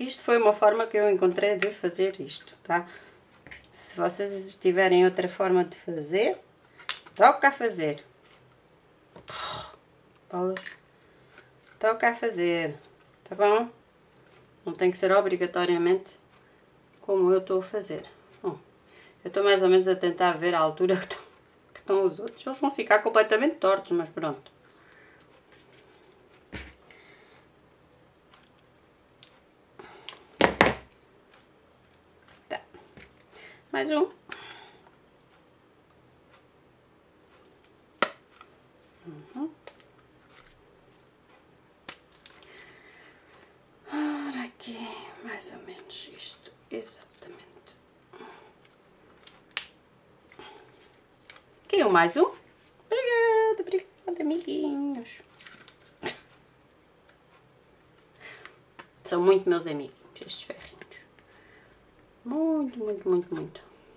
isto foi uma forma que eu encontrei de fazer isto, tá? Se vocês tiverem outra forma de fazer, toca a fazer. Toca a fazer, tá bom? Não tem que ser obrigatoriamente como eu estou a fazer. Bom, eu estou mais ou menos a tentar ver a altura que estão os outros. Eles vão ficar completamente tortos, mas pronto. Tá. Mais um. Ora, aqui, mais ou menos isto, exatamente. Queriam mais um? Obrigada, obrigada, amiguinhos. São muito meus amigos, estes ferrinhos. Muito, muito, muito, muito.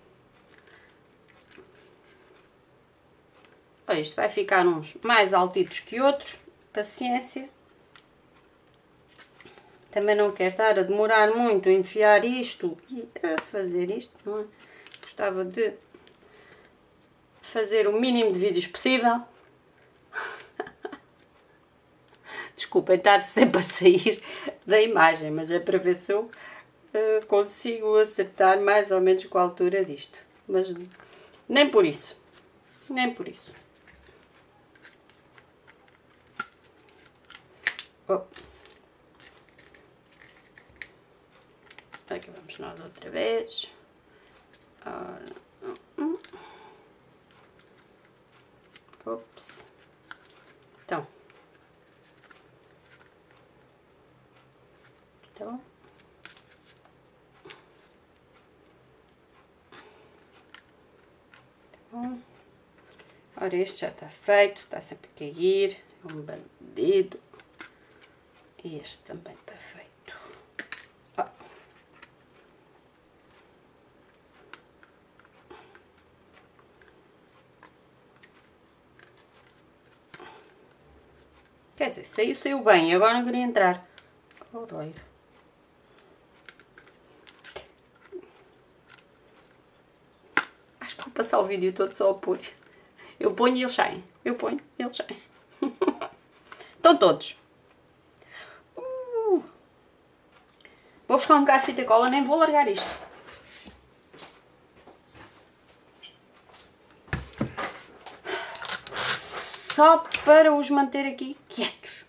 Olha, isto vai ficar uns mais altitos que outros. Paciência. Também não quero estar a demorar muito a enfiar isto e a fazer isto, não é? Gostava de fazer o mínimo de vídeos possível. Desculpem estar sempre a sair da imagem, mas é para ver se eu consigo acertar mais ou menos com a altura disto. Mas nem por isso. Nem por isso. Oh. Aqui vamos nós outra vez. Ora. Ops. Então. Tá bom? Tá bom. Ora, este já está feito. Está sempre a cair. É um bandido. E este também está feito. Oh. Quer dizer, saiu bem. Agora não queria entrar. Oroiro. Acho que vou passar o vídeo todo só a pôr. Eu ponho e eles saem. Eu ponho e eles saem. Estão todos. Vou buscar um bocado de fita cola, nem vou largar isto. Só para os manter aqui quietos.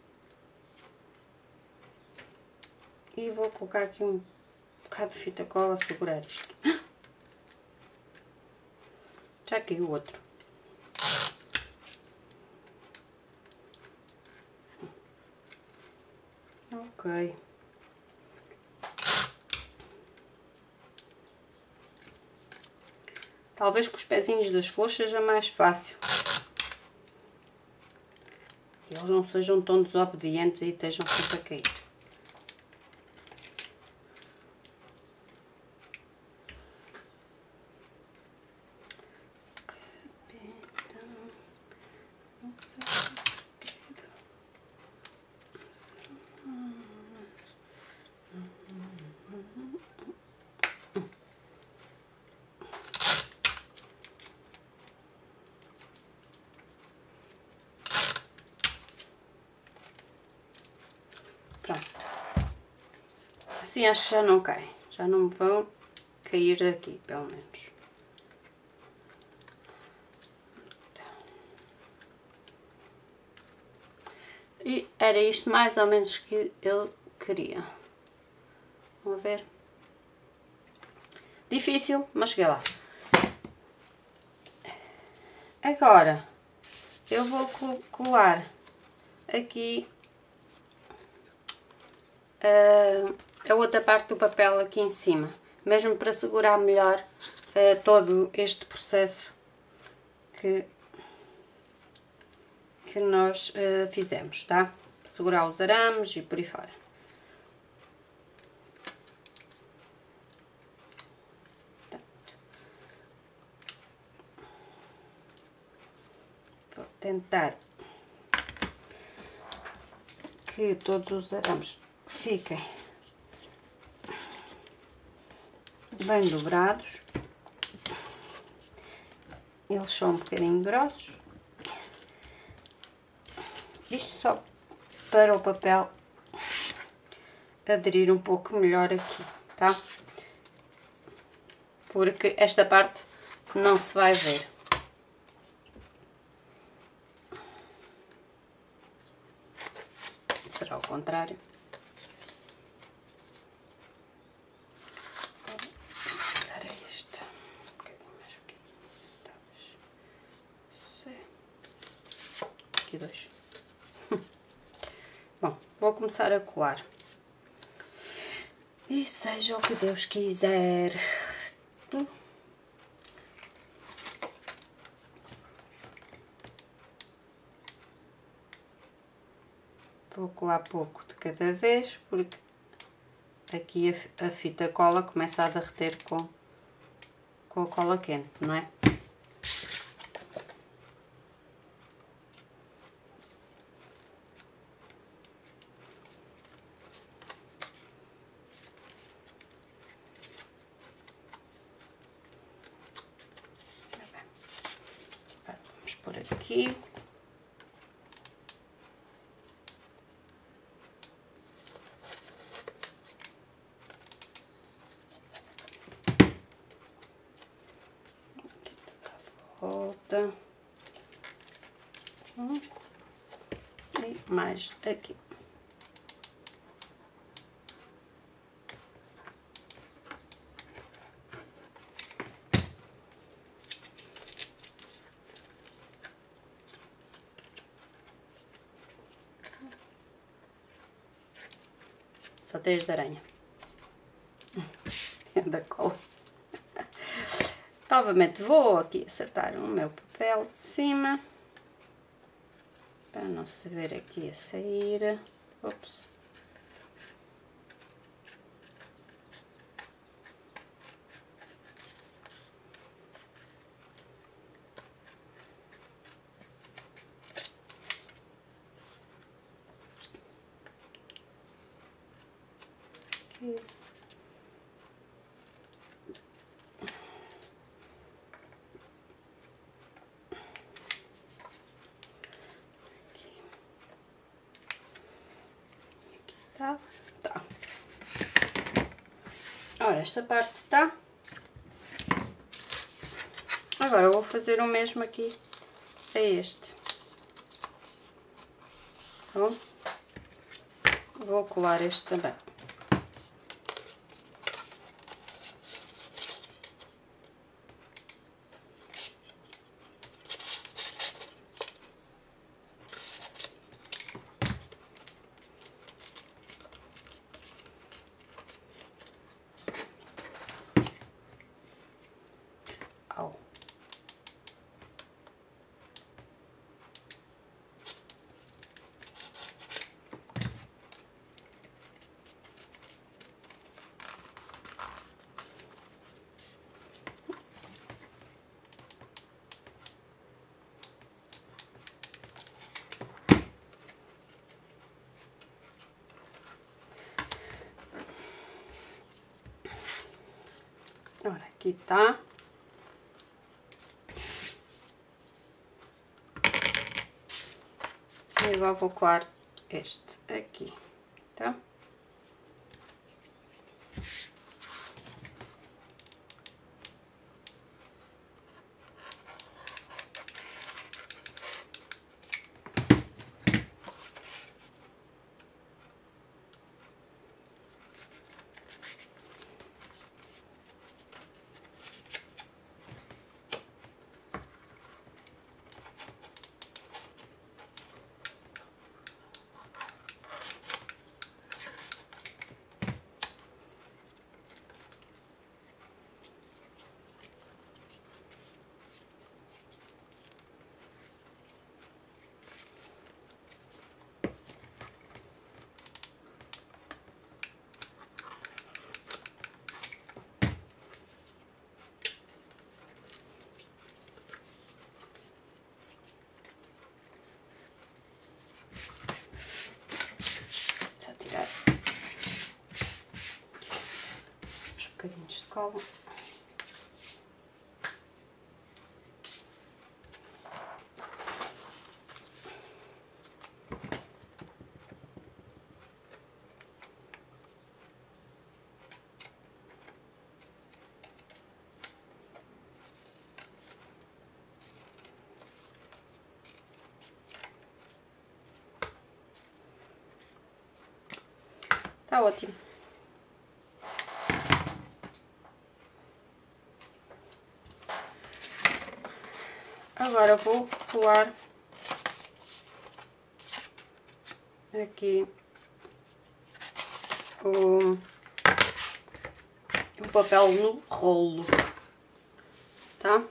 E vou colocar aqui um bocado de fita cola a segurar isto. Já caiu o outro. Ok. Talvez com os pezinhos das flores seja mais fácil. E eles não sejam tão desobedientes e estejam sempre a cair. Pronto. Assim acho que já não cai. Já não me vão cair daqui, pelo menos. E era isto mais ou menos que eu queria. Vamos ver. Difícil, mas cheguei lá. Agora, eu vou colar aqui a outra parte do papel aqui em cima, mesmo para segurar melhor todo este processo que nós fizemos, tá? Segurar os arames e por aí fora. Vou tentar que todos os arames fiquem bem dobrados. Eles são um bocadinho grossos. Isto só para o papel aderir um pouco melhor aqui, tá? Porque esta parte não se vai ver. Será o contrário. Se calhar é este. Um bocadinho mais pequeno. Talvez. Aqui dois. Bom, vou começar a colar. E seja o que Deus quiser. Vou colar pouco de cada vez, porque aqui a fita cola começa a derreter com a cola quente, não é? Vamos por aqui. Volta. E mais aqui. Só teias de aranha. Da cola. Novamente vou aqui acertar o meu papel de cima. Para não se ver aqui a sair. Ops. Aqui. Tá? Tá. Ora, esta parte está. Agora eu vou fazer o mesmo aqui a este. Tá bom? Vou colar este também. Au. Ora, aqui está. E agora vou colar este aqui, tá? cola. Tá ótimo. Agora vou colar aqui o papel no rolo, tá?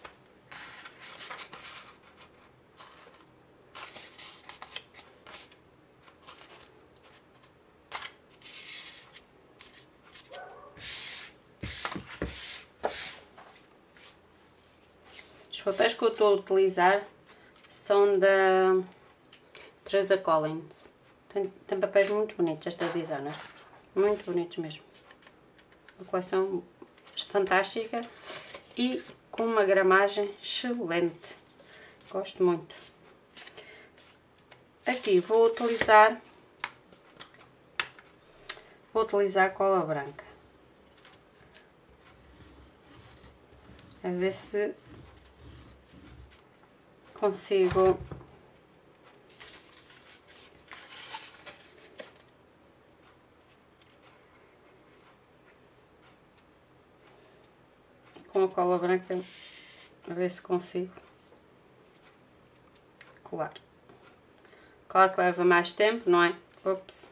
Os papéis que eu estou a utilizar são da Teresa Collins. Tem papéis muito bonitos, esta designer. Muito bonitos mesmo. Uma coleção fantástica e com uma gramagem excelente. Gosto muito. Aqui vou utilizar cola branca. A ver se consigo com a cola branca, a ver se consigo colar. Claro que leva mais tempo, não é? Ops.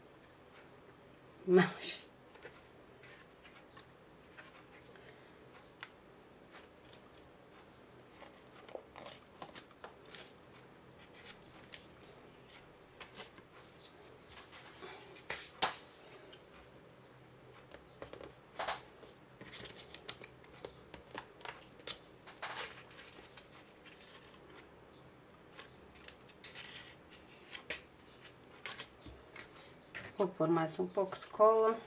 Mas vou pôr mais um pouco de cola.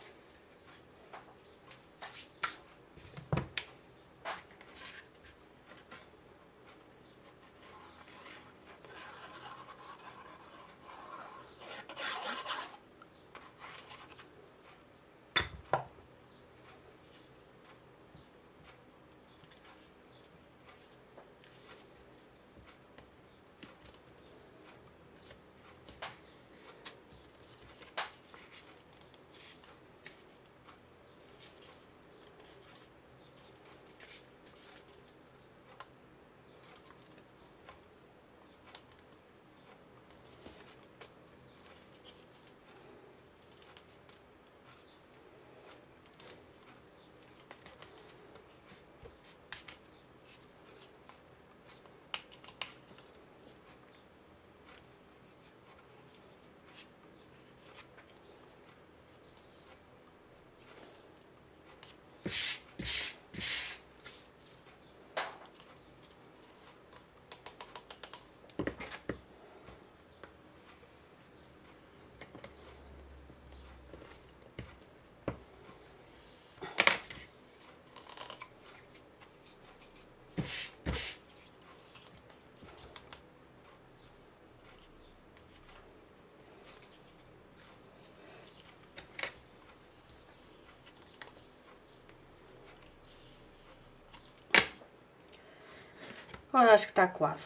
Agora acho que está colado.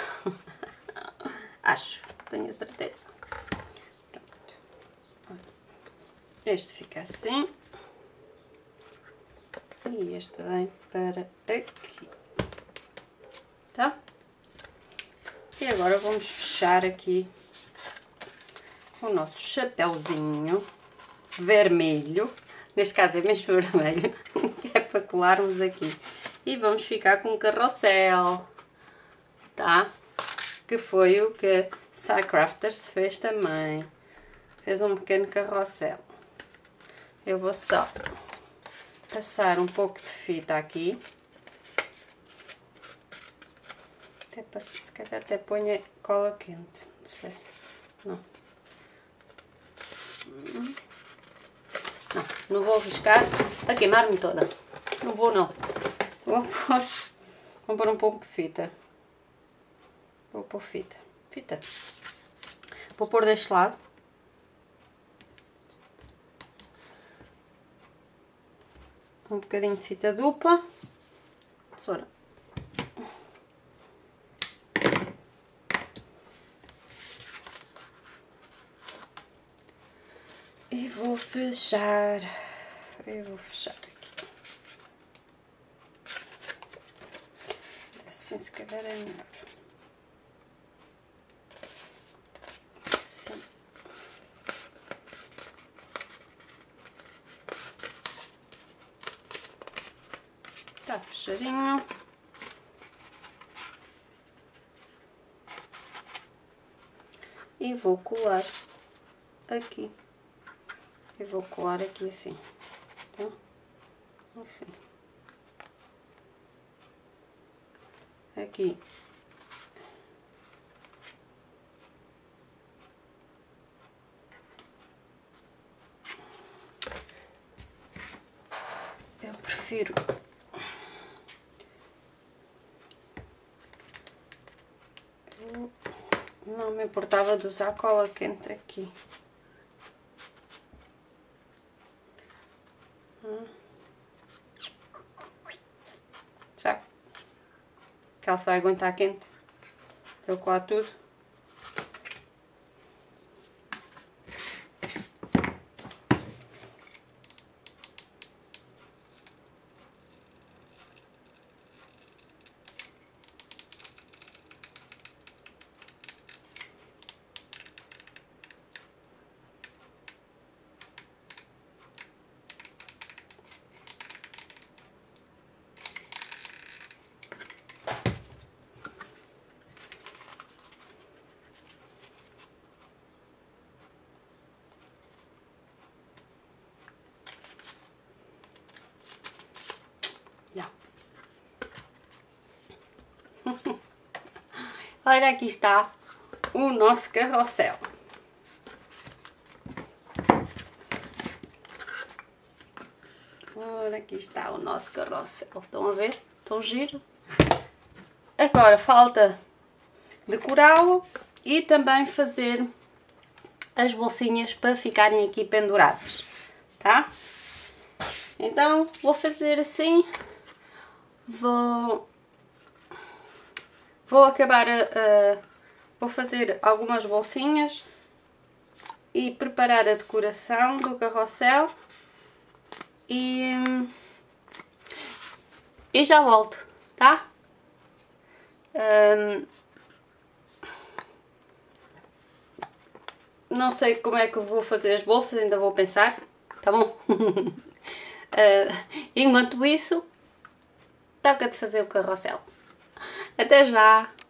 Acho, tenho a certeza. Pronto. Este fica assim. E este vem para aqui. Tá? E agora vamos fechar aqui o nosso chapéuzinho vermelho. Neste caso é mesmo vermelho, que é para colarmos aqui. E vamos ficar com um carrossel, tá? Que foi o que Crafters fez também. Fez um pequeno carrossel. Eu vou só passar um pouco de fita aqui. Se calhar até ponho cola quente, não sei. Não. Não vou arriscar, a queimar-me toda. Não vou não. Vou pôr um pouco de fita. Vou pôr fita. Vou pôr deste lado. Um bocadinho de fita dupla. Tesoura. E vou fechar. Aqui. Assim se calhar é melhor. Assim. Está fechadinho. E vou colar aqui. E vou colar aqui assim. Tá? Assim. Aqui. Eu prefiro não me importava de usar cola quente aqui. Sabe? Que ela se vai aguentar quente. Eu colar tudo. Olha, aqui está o nosso carrossel. Olha, aqui está o nosso carrossel. Estão a ver? Estão giro? Agora falta decorá-lo e também fazer as bolsinhas para ficarem aqui penduradas, tá? Então vou fazer assim. Vou acabar vou fazer algumas bolsinhas e preparar a decoração do carrossel e já volto, tá? Não sei como é que eu vou fazer as bolsas, ainda vou pensar, tá bom? Enquanto isso, toca de fazer o carrossel. Até já!